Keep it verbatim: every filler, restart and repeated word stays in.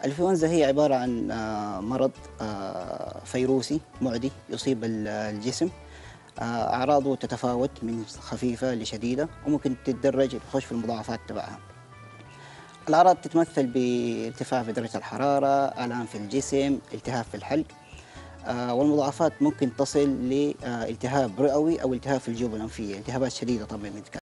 الإنفلونزا هي عبارة عن آه، مرض آه، فيروسي معدي يصيب ال- الجسم. آه، أعراضه تتفاوت من خفيفة لشديدة، وممكن تتدرج تخش في المضاعفات تبعها. الأعراض تتمثل بارتفاع في درجة الحرارة، آلام في الجسم، التهاب في الحلق. آه، والمضاعفات ممكن تصل لالتهاب رئوي أو التهاب في الجيوب الأنفية، التهابات شديدة طبعا.